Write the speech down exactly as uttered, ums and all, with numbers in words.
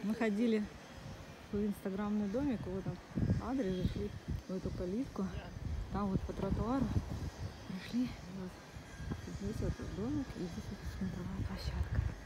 Мы ходили в инстаграмный домик, вот он адрес, зашли в эту калитку, там вот по тротуару прошли, и вот здесь вот домик, и здесь вот смотровая площадка.